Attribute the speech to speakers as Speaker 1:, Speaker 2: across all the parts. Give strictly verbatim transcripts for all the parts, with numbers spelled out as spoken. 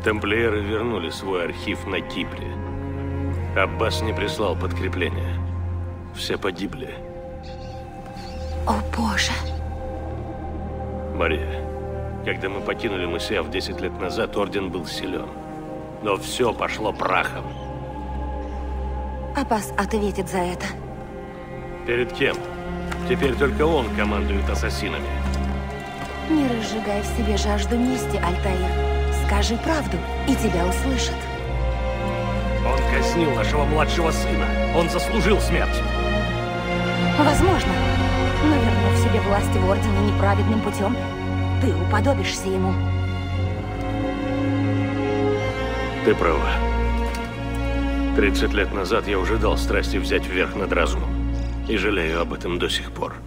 Speaker 1: Тамплиеры вернули свой архив на Кипре. Аббас не прислал подкрепления. Все погибли.
Speaker 2: О, Боже.
Speaker 1: Мария, когда мы покинули Масиаф десять лет назад, Орден был силен. Но все пошло прахом.
Speaker 2: Аббас ответит за это.
Speaker 1: Перед кем? Теперь только он командует ассасинами.
Speaker 2: Не разжигай в себе жажду мести, Альтаир. Скажи правду, и тебя услышат.
Speaker 1: Он казнил нашего младшего сына. Он заслужил смерть.
Speaker 2: Возможно. Но вернув себе власть в Ордене неправедным путем, ты уподобишься ему.
Speaker 1: Ты права. Тридцать лет назад я уже дал страсти взять вверх над разумом. И жалею об этом до сих пор.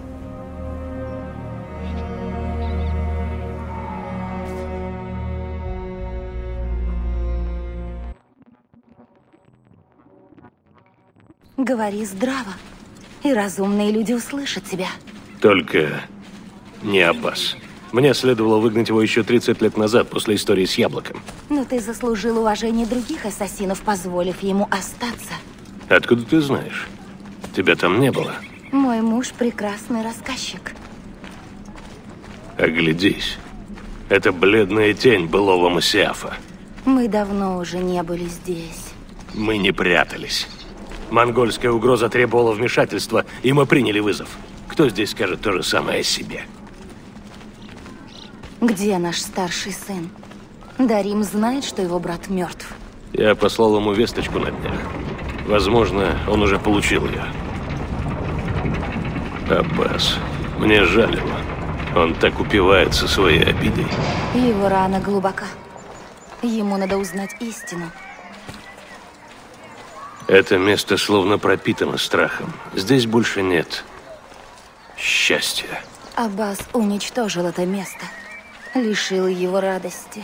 Speaker 2: Говори здраво, и разумные люди услышат тебя.
Speaker 1: Только не Аббас. Мне следовало выгнать его еще тридцать лет назад, после истории с яблоком.
Speaker 2: Но ты заслужил уважение других ассасинов, позволив ему остаться.
Speaker 1: Откуда ты знаешь? Тебя там не было.
Speaker 2: Мой муж прекрасный рассказчик.
Speaker 1: Оглядись. Это бледная тень былого Масиафа.
Speaker 2: Мы давно уже не были здесь.
Speaker 1: Мы не прятались. Монгольская угроза требовала вмешательства, и мы приняли вызов. Кто здесь скажет то же самое о себе?
Speaker 2: Где наш старший сын? Дарим знает, что его брат мертв.
Speaker 1: Я послал ему весточку на днях. Возможно, он уже получил ее. Аббас, мне жаль его. Он так упивается своей обидой.
Speaker 2: Его рана глубока. Ему надо узнать истину.
Speaker 1: Это место словно пропитано страхом. Здесь больше нет счастья.
Speaker 2: Аббас уничтожил это место. Лишил его радости.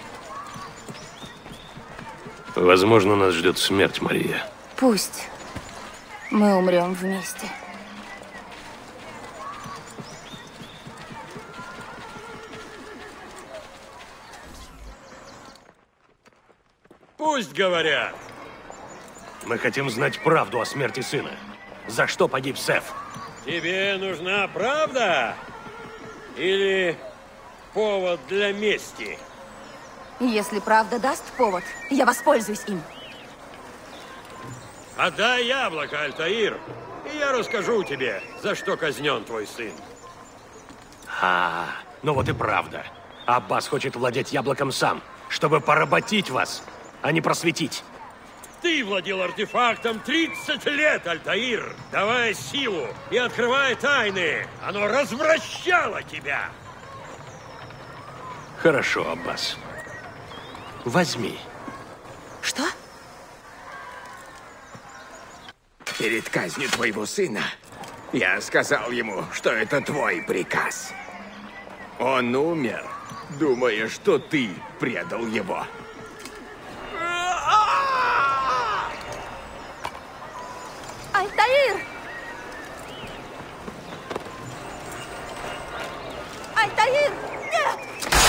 Speaker 1: Возможно, нас ждет смерть, Мария.
Speaker 2: Пусть мы умрем вместе.
Speaker 3: Пусть говорят.
Speaker 1: Мы хотим знать правду о смерти сына. За что погиб Сеф?
Speaker 3: Тебе нужна правда? Или повод для мести?
Speaker 2: Если правда даст повод, я воспользуюсь им.
Speaker 3: Отдай яблоко, Альтаир, и я расскажу тебе, за что казнен твой сын.
Speaker 1: А, ну вот и правда. Аббас хочет владеть яблоком сам, чтобы поработить вас, а не просветить.
Speaker 3: Ты владел артефактом тридцать лет, Альтаир, давая силу и открывая тайны. Оно развращало тебя.
Speaker 1: Хорошо, Аббас. Возьми.
Speaker 2: Что?
Speaker 4: Перед казнью твоего сына я сказал ему, что это твой приказ. Он умер, думая, что ты предал его.
Speaker 2: Альтаир! Альтаир! Нет!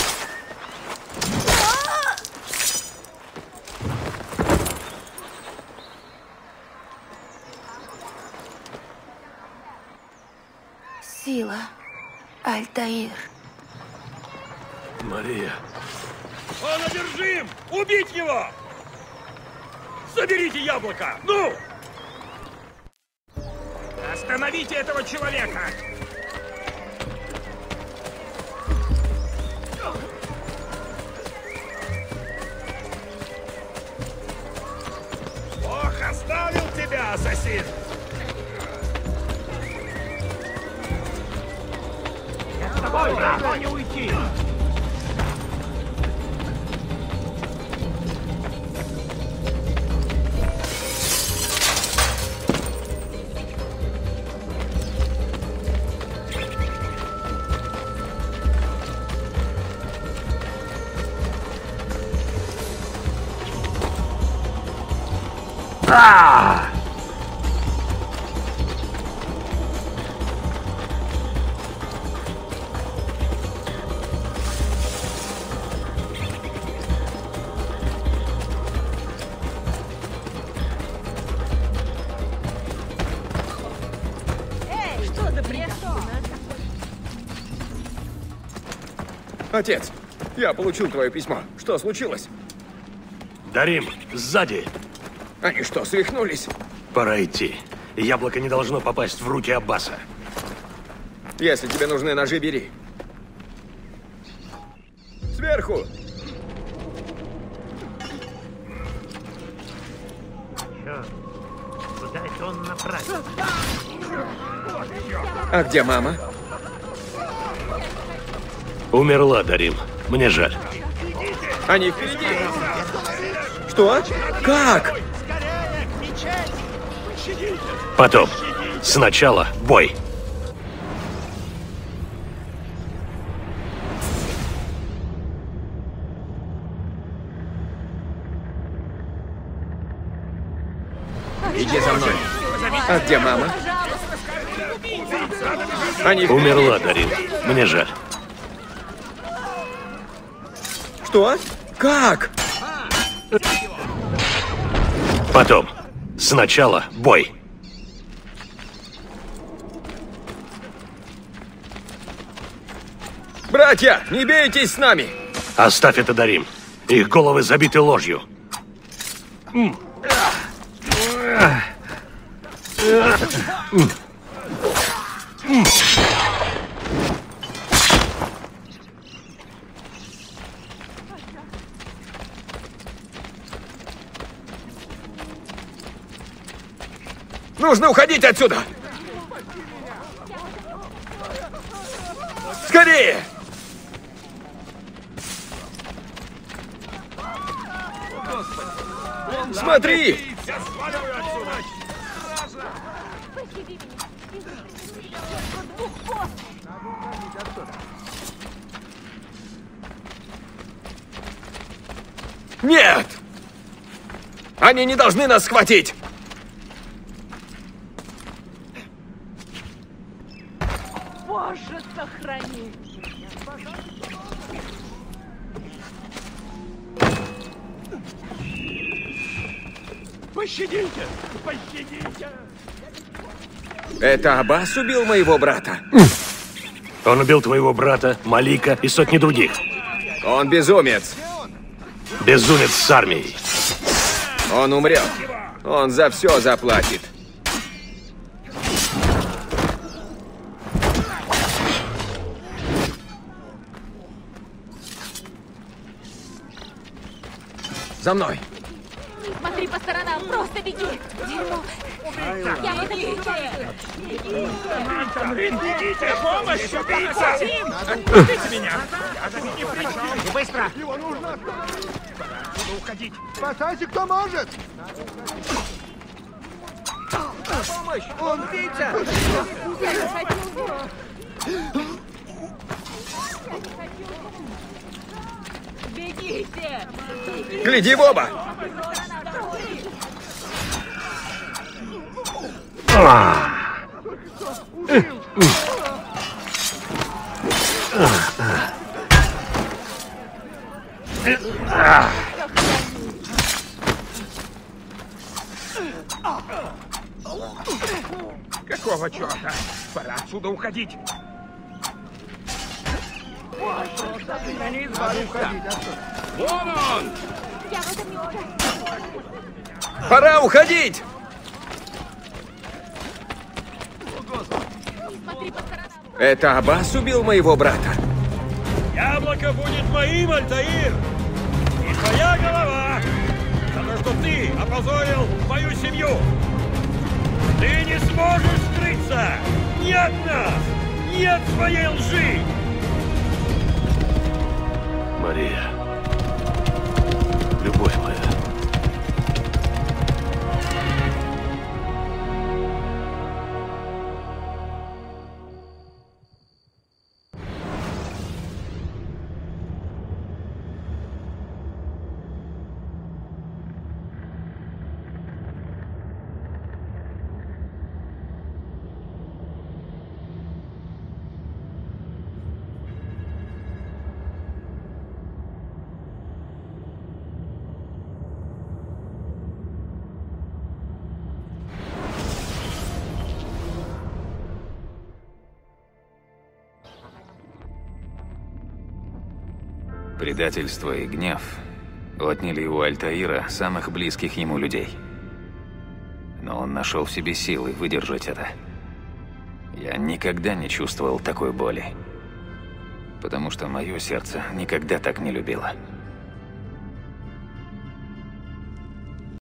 Speaker 2: Сила. Альтаир.
Speaker 1: Мария.
Speaker 3: Он одержим! Убить его! Заберите яблоко! Ну!
Speaker 4: Остановите этого человека!
Speaker 3: Бог оставил тебя, ассасин!
Speaker 4: Я с тобой, далеко не уйти!
Speaker 1: А!
Speaker 4: Отец, я получил твое письмо. Что случилось?
Speaker 1: Дарим, сзади.
Speaker 4: Они что, свихнулись?
Speaker 1: Пора идти. Яблоко не должно попасть в руки Аббаса.
Speaker 4: Если тебе нужны ножи, бери. Сверху!
Speaker 5: Куда это он направил?
Speaker 4: А где мама?
Speaker 1: Умерла, Дарим. Мне жаль.
Speaker 4: Они впереди! Что? Как?
Speaker 1: Потом. Сначала бой.
Speaker 4: Иди за мной. А где мама? Они впереди.
Speaker 1: Умерла, Дарим. Мне жаль.
Speaker 4: Что? Как?
Speaker 1: Потом. Сначала бой.
Speaker 4: Братья, не бейтесь с нами!
Speaker 1: Оставь это, Дарим. Их головы забиты ложью.
Speaker 4: Нужно уходить отсюда! Скорее! Смотри! Нет! Они не должны нас схватить!
Speaker 6: Боже, сохрани!
Speaker 3: Пощадите! Пощадите!
Speaker 4: Это Аббас убил моего брата.
Speaker 1: Он убил твоего брата, Малика и сотни других.
Speaker 4: Он безумец.
Speaker 1: Безумец с армией.
Speaker 4: Он умрет. Он за все заплатит. За мной.
Speaker 2: Не смотри по сторонам, просто беги. Дерьмо. Я в этом не участвую.
Speaker 3: Бегите! Помощь! Убийца! Отпустите меня! Не причем!
Speaker 5: Быстро!
Speaker 3: Его нужно! Надо уходить!
Speaker 7: Спасайте, кто может!
Speaker 4: Помощь! Он убийца!
Speaker 2: Бегите!
Speaker 4: Гляди в оба!
Speaker 3: Какого черта? Пора отсюда уходить! Вон он!
Speaker 2: Я в этом не участвую.
Speaker 4: Пора уходить!
Speaker 2: Не смотри по сторонам.
Speaker 4: Это Аббас убил моего брата.
Speaker 3: Яблоко будет моим, Альтаир! И твоя голова! За то, что ты опозорил мою семью! Ты не сможешь скрыться! Ни от нас! Ни от своей лжи!
Speaker 1: Мария. Любовь моя.
Speaker 5: Предательство и гнев отняли у Альтаира самых близких ему людей. Но он нашел в себе силы выдержать это. Я никогда не чувствовал такой боли. Потому что мое сердце никогда так не любило.